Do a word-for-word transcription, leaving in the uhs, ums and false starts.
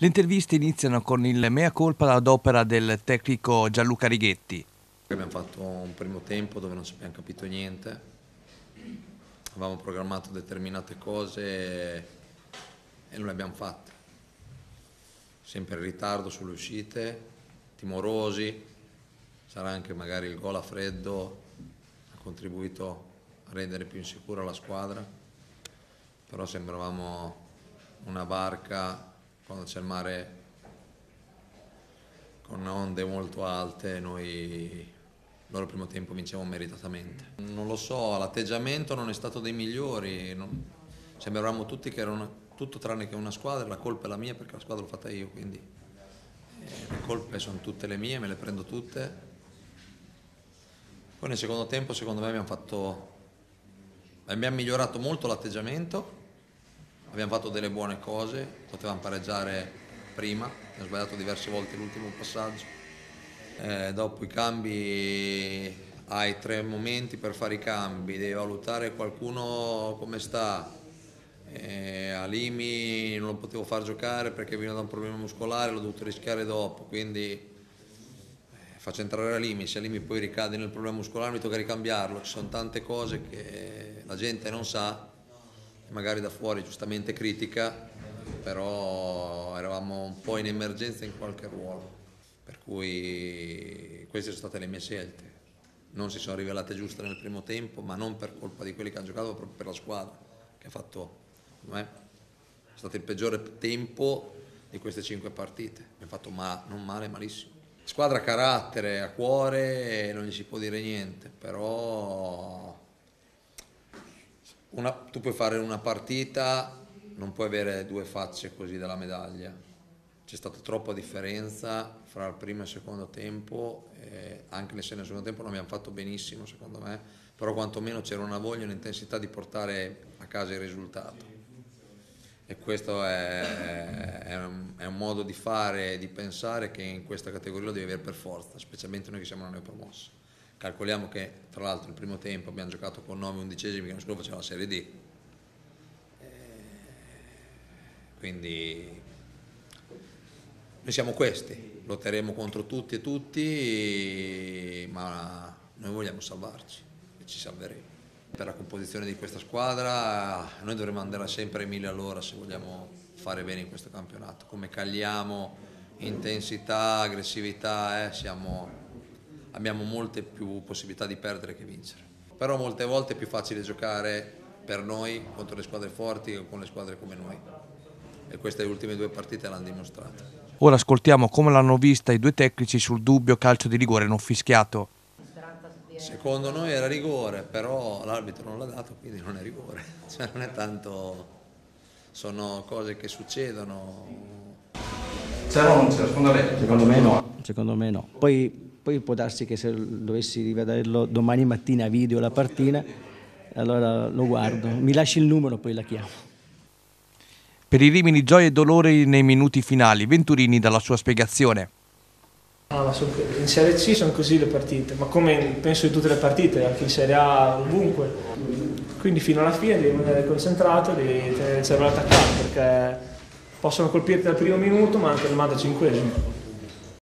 Le interviste iniziano con il mea colpa ad opera del tecnico Gianluca Righetti. Abbiamo fatto un primo tempo dove non abbiamo capito niente, avevamo programmato determinate cose e non le abbiamo fatte. Sempre in ritardo sulle uscite, timorosi, sarà anche magari il gol a freddo ha contribuito a rendere più insicura la squadra, però sembravamo una barca quando c'è il mare con onde molto alte. Noi loro il primo tempo vincevamo meritatamente. Non lo so, l'atteggiamento non è stato dei migliori, non... sembravamo tutti che era una... tutto tranne che una squadra, la colpa è la mia perché la squadra l'ho fatta io, quindi eh, le colpe sono tutte le mie, me le prendo tutte. Poi nel secondo tempo secondo me abbiamo fatto, abbiamo migliorato molto l'atteggiamento, abbiamo fatto delle buone cose, potevamo pareggiare prima, abbiamo sbagliato diverse volte l'ultimo passaggio. Eh, dopo i cambi hai tre momenti per fare i cambi, devi valutare qualcuno come sta. Eh, Halimi non lo potevo far giocare perché veniva da un problema muscolare, l'ho dovuto rischiare dopo, quindi eh, faccio entrare Halimi, se Halimi poi ricade nel problema muscolare mi tocca ricambiarlo. Ci sono tante cose che la gente non sa, magari da fuori giustamente critica, però eravamo un po' in emergenza in qualche ruolo, per cui queste sono state le mie scelte. Non si sono rivelate giuste nel primo tempo, ma non per colpa di quelli che hanno giocato, ma proprio per la squadra che ha fatto, è stato il peggiore tempo di queste cinque partite. Abbiamo fatto ma, non male, malissimo. Squadra a carattere, a cuore, non gli si può dire niente, però una, tu puoi fare una partita, non puoi avere due facce così della medaglia. C'è stata troppa differenza fra il primo e il secondo tempo, eh, anche nel secondo tempo non abbiamo fatto benissimo secondo me, però quantomeno c'era una voglia e un'intensità di portare a casa il risultato. E questo è, è, un, è un modo di fare e di pensare che in questa categoria lo devi avere per forza, specialmente noi che siamo una neopromossa. Calcoliamo che tra l'altro il primo tempo abbiamo giocato con nove undicesimi che l'anno scorso faceva la Serie D. Eh, quindi noi siamo questi, lotteremo contro tutti e tutti, ma noi vogliamo salvarci e ci salveremo. Per la composizione di questa squadra noi dovremo andare sempre a mille all'ora se vogliamo fare bene in questo campionato. Come cagliamo intensità, aggressività, eh, siamo, abbiamo molte più possibilità di perdere che vincere. Però molte volte è più facile giocare per noi contro le squadre forti che con le squadre come noi. E queste ultime due partite l'hanno dimostrato. Ora ascoltiamo come l'hanno vista i due tecnici sul dubbio calcio di rigore non fischiato. Secondo noi era rigore, però l'arbitro non l'ha dato, quindi non è rigore. Cioè non è tanto, sono cose che succedono. C'era o non c'era? Secondo lei? Secondo me no, secondo me no. Poi, poi può darsi che se dovessi rivederlo domani mattina video la partita, allora lo guardo. Mi lasci il numero, poi la chiamo. Per i Rimini gioia e dolore nei minuti finali, Venturini dalla sua spiegazione. Ah, in Serie C sono così le partite, ma come penso di tutte le partite, anche in Serie A, ovunque. Quindi fino alla fine devi rimanere concentrato, devi tenere il cervello attaccato, perché possono colpirti al primo minuto ma anche al novantacinquesimo.